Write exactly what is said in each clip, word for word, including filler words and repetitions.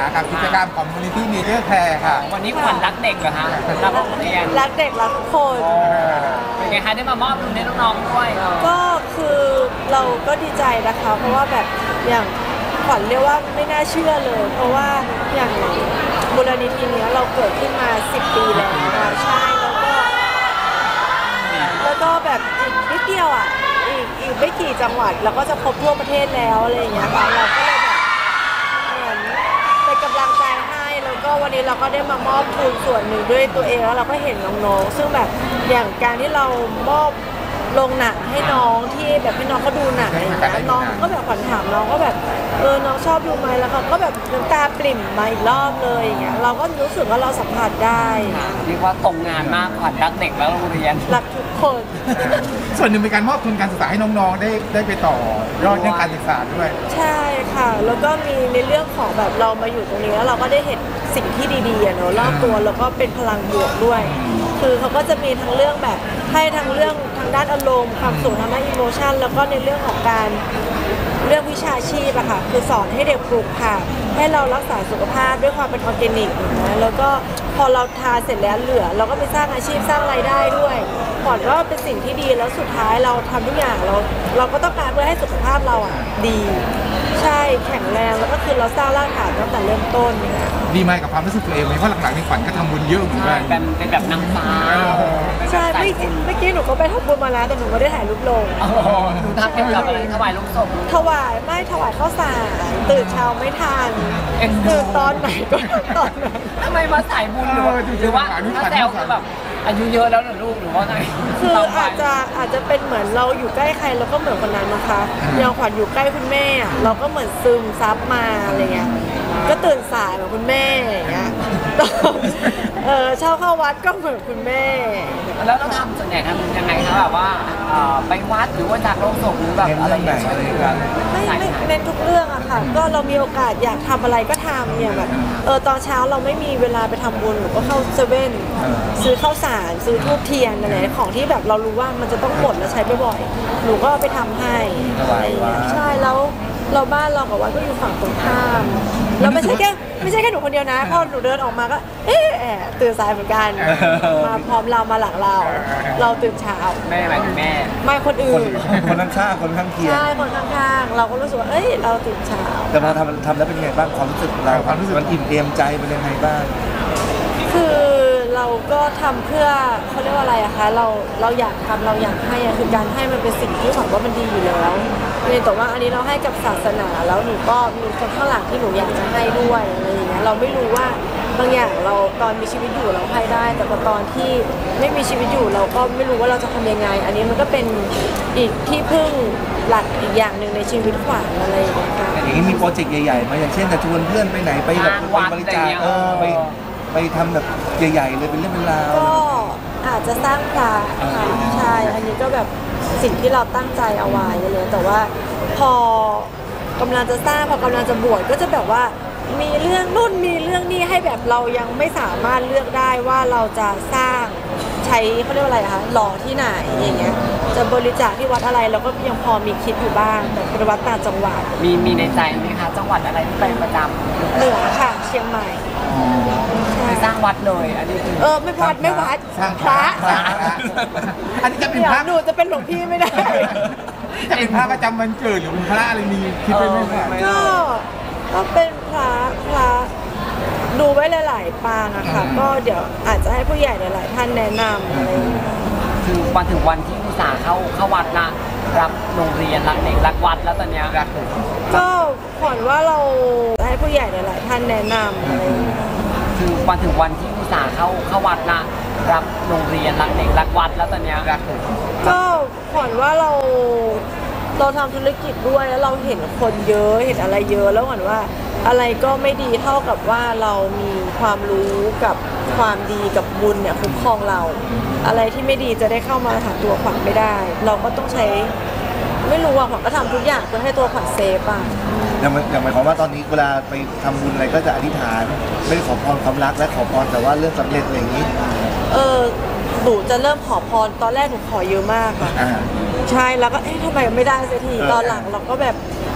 กับกิจกรรมของมูลนิธิเนเจอร์แคร์ค่ะวันนี้ขวัญรักเด็กเหรอฮะรักโรงเรียนรักเด็กรักทุกคนเป็นไงคะได้มามอบทุนให้น้องๆด้วยก็คือเราก็ดีใจนะคะเพราะว่าแบบอย่างขวัญเรียกว่าไม่น่าเชื่อเลยเพราะว่าอย่างมูลนิธินี้เราเกิดขึ้นมาสิบปีแล้วใช่แล้วก็แล้วก็แบบอีกนิดเดียวอ่ะอีกอีกไม่กี่จังหวัดเราก็จะครบทั่วประเทศแล้วอะไรอย่างเงี้ยค่ะเราก็เลยแบบเหมือนเป็นกำลังใจให้แล้วก็วันนี้เราก็ได้มามอบทุนส่วนหนึ่งด้วยตัวเองแล้วเราก็เห็นน้องๆซึ่งแบบอย่างการที่เรามอบลงหนังให้น้องที่แบบให้น้องเขาดูหนังอะไรอย่างเงี้ยน้องก็แบบขวัญถามน้องก็แบบเออน้องชอบดูไหมแล้วเขาก็แบบน้ำตาปริ่มมาอีกรอบเลยอย่างเงี้ยเราก็รู้สึกว่าเราสัมผัสได้เรียกว่าตรงงานมากขวัญรักเด็กและโรงเรียนรักทุกคนส่วนหนึ่งเป็นการมอบทุนการศึกษาให้น้องๆได้ได้ไปต่อยอดเรื่องการศึกษาด้วยใช่ค่ะแล้วก็มีในเรื่องของแบบเรามาอยู่ตรงนี้แล้วเราก็ได้เห็นสิ่งที่ดีๆเนาะรอบตัวแล้วก็เป็นพลังบวกด้วยคือเขาก็จะมีทั้งเรื่องแบบให้ทั้งเรื่องทางด้านอารมณ์ความสุขทางด้านอิโมชันแล้วก็ในเรื่องของการเรื่องวิชาชีพอะค่ะคือสอนให้เด็กปลูกผักให้เรารักษาสุขภาพด้วยความเป็นออร์แกนิกนะแล้วก็พอเราทานเสร็จแล้วเหลือเราก็ไปสร้างอาชีพสร้างรายได้ด้วยก่อนว่าเป็นสิ่งที่ดีแล้วสุดท้ายเราทำทุกอย่างเราเราก็ต้องการเพื่อให้สุขภาพเราอะดีใช่แข็งแรงแล้วก็คือเราสร้างรากฐานตั้งแต่เริ่มต้นดีไหมกับความรู้สึกตัวเองไหมเพราะหลังๆในฝันก็ทำบุญเยอะเหมือนกันเป็นเป็นแบบนางฟ้าใช่เมื่อกี้หนูก็ไปทำบุญมาแล้วแต่หนูไม่ได้ถ่ายรูปลงหนูทำเกี่ยวกับอะไรถวายลงศพถวายไม่ถวายข้าวสารตื่นเช้าไม่ทันตื่นตอนไหนก็ตอนนั้นทำไมมาสายบุญหรือว่าหรือว่าถ้าแซวคือแบบอายุเยอะแล้วเหรอลูกหรือว่าไงคืออาจจะอาจจะเป็นเหมือนเราอยู่ใกล้ใครเราก็เหมือนคนนั้นนะคะอย่างขวัญอยู่ใกล้คุณแม่เราก็เหมือนซึมซับมาอะไรเงี้ยก็ตื่นสายเหมือนคุณแม่อย่างเงี้ยเออเช่าเข้าวัดก็เหมือนคุณแม่แล้วเราทำส่วนใหญ่ทำยังไงคะแบบว่าไปวัดหรือว่าจากโรงศพหรือแบบอะไรอย่างเงี้ยไม่ไม่เน้นทุกเรื่องอะค่ะก็เรามีโอกาสอยากทำอะไรก็ทำเนี่ยแบบเออตอนเช้าเราไม่มีเวลาไปทำบุญหนูก็เข้าเซเว่นซื้อข้าวสารซื้อทูบเทียนอะไรของที่แบบเรารู้ว่ามันจะต้องหมดแล้วใช้บ่อยๆหนูก็ไปทำให้อะไรอย่างเงี้ยใช่แล้วเราบ้านเรากับวัดก็อยู่ฝั่งตรงข้ามเราไม่ใช่แค่ไม่ใช่แค่หนูคนเดียวนะพอหนูเดินออกมาก็เอ๊ะตื่นสายเหมือนกันมาพร้อมเรามาหลังเราเราตื่นเช้าแม่หมายถึงแม่ไม่คนอื่นคนข้างๆคนข้างเคียงใช่คนข้างๆเราก็รู้สึกว่าเอ้ยเราตื่นเช้าแต่พอทำทำแล้วเป็นยังไงบ้างความรู้สึกเราความรู้สึกมันอิ่มเอมใจเป็นยังไงบ้างคือเราก็ทำเพื่อเขาเรียกว่าอะไรอะคะเราเราอยากทำเราอยากให้อะคือการให้มันเป็นสิ่งที่หวังว่ามันดีอยู่แล้วเลยแต่ว่าอันนี้เราให้กับศาสนาแล้วหนูก็มีคนข้างหลังที่หนูอยากจะให้ด้วยอะไรอย่างเงี้ยเราไม่รู้ว่าบางอย่างเราตอนมีชีวิตอยู่เราให้ได้แต่ตอนที่ไม่มีชีวิตอยู่เราก็ไม่รู้ว่าเราจะทำยังไงอันนี้มันก็เป็นอีกที่พึ่งหลักอีกอย่างหนึ่งในชีวิตขวัญอะไรอย่างเงี้ยค่ะอย่างนี้มีโปรเจกต์ใหญ่ๆมาอย่างเช่นจะชวนเพื่อนไปไหนไปแบบไปบริจาคเออไปไปทำแบบใหญ่ๆเลยเป็นเรื่องเป็นราวก็อาจจะสร้างพระค่ะใช่อันนี้ก็แบบสิ่งที่เราตั้งใจเอาไว้เลยแต่ว่าพอกำลังจะสร้างพอกำลังจะบวชก็จะแบบว่ามีเรื่องนู่นมีเรื่องนี้ให้แบบเรายังไม่สามารถเลือกได้ว่าเราจะสร้างใช้เขาเรียกว่าอะไรคะหล่อที่ไหนอย่างเงี้ยจะบริจาคที่วัดอะไรเราก็ยังพอมีคิดอยู่บ้างแต่เป็นวัดต่างจังหวัดมีมีในใจไหมคะจังหวัดอะไรที่ไปประจำเหนือค่ะเชียงใหม่ไปสร้างวัดเลยอันนี้เออไม่วัดไม่วัดสร้างพระอันนี้จะเป็นพระหนูจะเป็นหลวงพี่ไม่ได้จะเป็นพระประจำวันเกิดหรือเป็นพระอะไรมีคิดไปไหมก็ก็เป็นพระพระดูไว้หลายๆปางอะค่ะก็เดี๋ยวอาจจะให้ผู้ใหญ่หลายๆท่านแนะนำอะไรคือวันถึงวันที่อุตส่าห์เข้าเข้าวัดนะรักโรงเรียนรักเด็กรักวัดแล้วตอนนี้รักก็ขวัญว่าเราให้ผู้ใหญ่หลายๆท่านแนะนำอะไรคือวันถึงวันที่อุตส่าห์เข้าเข้าวัดนะรักโรงเรียนรักเด็กรักวัดแล้วตอนนี้รักก็ขวัญว่าเราเราทำธุรกิจด้วยแล้วเราเห็นคนเยอะเห็นอะไรเยอะแล้วขวัญว่าอะไรก็ไม่ดีเท่ากับว่าเรามีความรู้กับความดีกับบุญเนี่ยคุ้มครองเราอะไรที่ไม่ดีจะได้เข้ามาหาตัวขวัญไม่ได้เราก็ต้องใช้ไม่รู้ว่าขวัญก็ทำทุกอย่างเพื่อให้ตัวขวัญเซฟอ่ะอย่างอย่างหมายความว่าตอนนี้เวลาไปทำบุญอะไรก็จะอธิษฐานไม่ได้ขอพรความรักและขอพรแต่ว่าเรื่องสำเร็จอะไรอย่างนี้เออหนูจะเริ่มขอพรตอนแรกหนูขอเยอะมากค่ะใช่แล้วก็เอ๊ะทำไมไม่ได้สักทีตอนหลังเราก็แบบ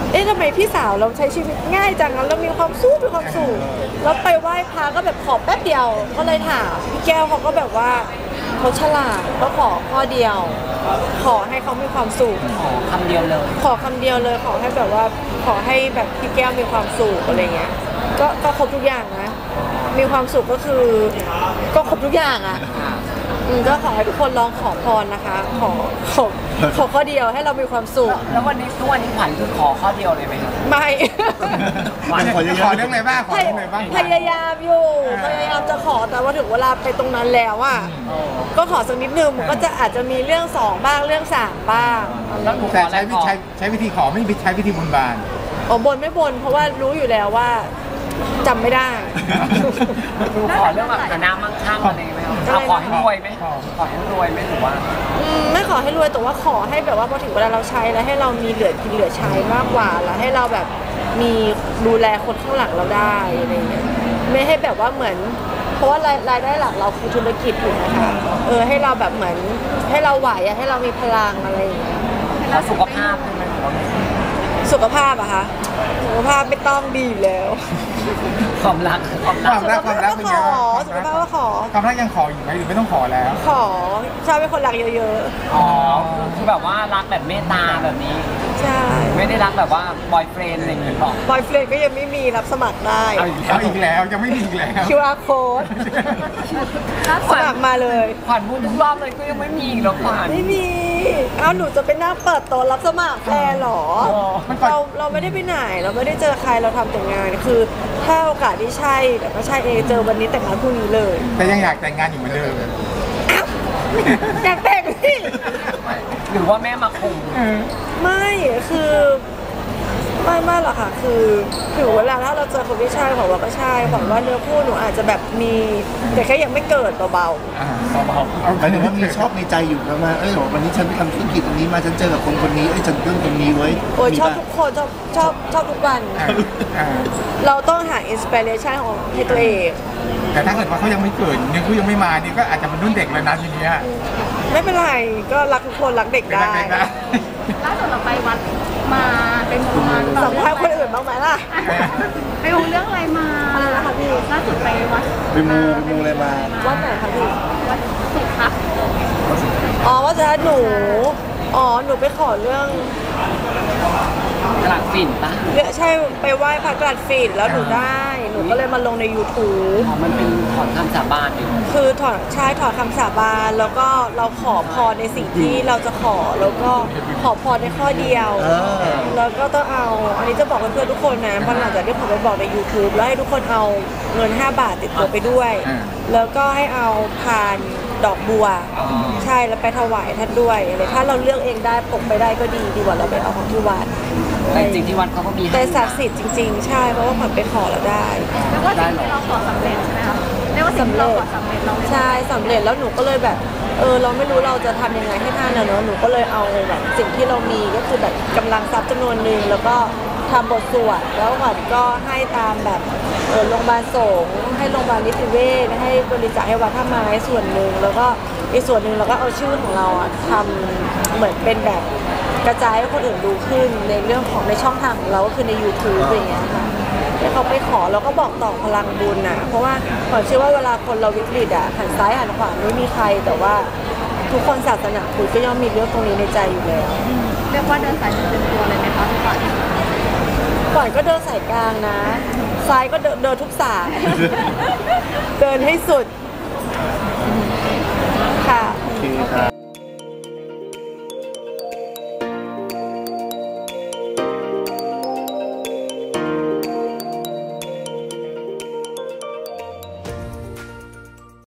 เอ๊ะทำไมพี่สาวเราใช้ชีวิตง่ายจังแล้วมีความสุขมีความสุขแล้วไปไหว้พระก็แบบขอแป๊บเดียวก็เลยถามพี่แก้วเขาก็แบบว่าเขาฉลาดเขาขอข้อเดียว ขอให้เขามีความสุขขอคำเดียวเลยขอคำเดียวเลยขอให้แบบว่าขอให้แบบพี่แก้วมีความสุขอะไรเงี้ยก็ก็ครบทุกอย่างนะมีความสุขก็คือก็ครบทุกอย่างอ่ะอืมก็ขอให้ทุกคนลองขอพรนะคะ ขอขอขอข้อเดียวให้เรามีความสุขแล้ววันนี้ทุกวันนี้ขวัญคือขอข้อเดียวเลยไหมครับไม่ขวัญขอขอเรื่องอะไรบ้างขอพเรื่องอะไรบ้างพยายามอยู่พยายามจะขอแต่ว่าถึงเวลาไปตรงนั้นแล้วอ่ะก็ขอสักนิดนึงมันก็จะอาจจะมีเรื่องสองบ้างเรื่องสามบ้างแล้วหนูขแต่ออะไรใช้วิขอใช้ใช้วิธีขอไม่ใช้วิธีบนบานอ๋อบนไม่บนเพราะว่ารู้อยู่แล้วว่าจำไม่ได้หนูขอเรื่องแบบฐานะมั่งคั่งอะไรไหมครับเอาขอให้รวยไหมขอให้รวยไหมหรือว่าอืมไม่ขอให้รวยแต่ว่าขอให้แบบว่าพอถึงเวลาเราใช้แล้วให้เรามีเหลือกินเหลือใช้มากกว่าแล้วให้เราแบบมีดูแลคนข้างหลังเราได้อะไรเงี้ยไม่ให้แบบว่าเหมือน เพราะว่ารายรายได้หลักเราคือธุรกิจถูกไหมคะเออให้เราแบบเหมือนให้เราไหวอะให้เรามีพลังอะไรอย่างเงี้ยแล้วสุขภาพใช่ไหมหรือว่าสุขภาพอะคะสุขภาพไม่ต้องดีอยู่แล้วความรักความครักวามรักความรักเป็นไงบ้างสุขภาพก็ขอความรักยังขออยู่ไหมหรือไม่ต้องขอแล้วขอชอบเป็นคนรักเยอะอ๋อคือแบบว่ารักแบบเมตตาแบบนี้ๆใช่ไม่ได้รักแบบว่าบอยเฟรนด์อะไรอย่างเงี้ยหรอกบอยเฟรนด์ก็ยังไม่มีรับสมัครได้เอาอีกแล้เอาวอีกแล้วยังไม่มีอีกแล้วคิว อาร์ code สมัครมาเลยขวัญพูดทุกรอบเลยก็ยังไม่มีอีกหรอกขวัญไม่มี เอาหนูจะไปนั่งเปิดโต๊ะรับสมัครแทนเหรอมันก่อนเราเราไม่ได้ไปไหน เราไม่ได้เจอใคร เราทำแต่งาน คือถ้าโอกาสที่ใช่แต่ก็ใช่เองเจอวันนี้แต่งงานพรุ่งนี้เลยแต่ยังอยากแต่งงานอยู่เหมือนเดิมอยากแต่งพี่หรือว่าแม่มาคุมไม่ คือไม่ไม่หรอกค่ะ คือถึงเวลาถ้าเราเจอคนที่ใช่บอกว่าก็ใช่บอกว่าเนื้อคู่หนูอาจจะแบบมีแต่แค่ยังไม่เกิดเบาอ่าหมายถึงว่ามีชอบในใจอยู่แล้วมาเอ้ยบอกวันนี้ฉันไปทำธุรกิจตรงนี้มาฉันเจอกับคนคนนี้เอ้ยฉันเรื่องคนนี้ไว้ยๆโอ้ยมีชอบปะทุกคนชอบชอบชอบทุกวันอ่าอ่าเราต้องหาอินสปิเรชันของให้ตัวเองแต่ถ้าเกิดว่าเขายังไม่เกิดยังเขายังไม่มานี่ก็อาจจะเป็นรุ่นเด็กแล้วนะทีเนี้ยไม่เป็นไรก็รักทุกคนรักเด็กเป็นได้เด็กได้ล่าสุดเราไปวัดมาเป็นมูมาสัมภาษณ์คนอื่นบ้างไหมล่ะไปมูเรื่องอะไรมาอะไรนะคะพี่ล่าสุดไปวัดไปมูไปมูอะไรมาวัดไหนคะพี่วัดสุทัศน์อ๋อว่าจะหนู อ๋อ หนูไปขอเรื่องกระดาษฝิ่นปะเรื่องใช่ไปไหว้พระกรัดฝิ่นแล้วหนูได้ หนูก็เลยมาลงใน YouTube อ๋อมันเป็นถอนคำสาบานอยู่คือถอนใช่ถอนคำสาบานแล้วก็เราขอพรในสิ่งที่เราจะขอแล้วก็ขอพรในข้อเดียวเออแล้วก็ต้องเอา อันนี้จะบอกเพื่อนๆทุกคนนะมันหลังจากที่ผมไปบอกใน YouTube แล้วให้ทุกคนเอาเงินห้าบาทติดตัวไปด้วยอ่าแล้วก็ให้เอาพานดอกบัว ใช่แล้วไปถวายท่านด้วยอะไรถ้าเราเลือกเองได้ปกไปได้ก็ดีดีกว่าเราไปเอาของที่วัดแต่จริงๆที่วัดเขาก็มีให้แต่ศักดิ์สิทธิ์จริงๆ ใช่เพราะว่าขวัญไปขอแล้วได้เรียกว่าสิ่งที่เราขอสำเร็จใช่ไหมคะเรียกว่าสิ่งที่เราขอสำเร็จเราเลยใช่สำเร็จแล้วหนูก็เลยแบบ เออเราไม่รู้เราจะทำยังไงให้ท่านนะเนอะหนูก็เลยเอาแบบสิ่งที่เรามีก็คือแบบกำลังทรัพย์จำนวนหนึ่งแล้วก็ทำบทสวดแล้วขวัญก็ให้ตามแบบเออโรงพยาบาลสงฆ์ให้โรงพยาบาลนิติเวชให้บริจาคให้วัดท่าไม้ส่วนหนึ่งแล้วก็อีกส่วนหนึ่งเราก็เอาชื่อของเราอะทำเหมือนเป็นแบบกระจายให้คนอื่นดูขึ้นในเรื่องของในช่องทางของเราก็คือใน YouTube อย่างเงี้ยค่ะให้เขาไปขอแล้วก็บอกต่อพลังบุญนะเพราะว่าขวัญเชื่อว่าเวลาคนเราวิกฤตอะหันซ้ายหันขวาไม่มีใครแต่ว่าทุกคนศาสนาพุทธก็ย่อมมีเรื่องตรงนี้ในใจอยู่แล้วเรียกว่าเดินสายเต็มตัวเลยไหมคะพี่ขวัญก่อนก็เดินสายกลางนะ ซ้ายก็เดินเดินทุกสาย เดินให้สุด